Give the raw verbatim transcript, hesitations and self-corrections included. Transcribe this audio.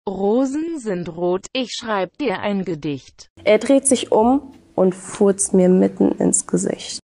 Rosen sind rot, ich schreib dir ein Gedicht. Er dreht sich um und furzt mir mitten ins Gesicht.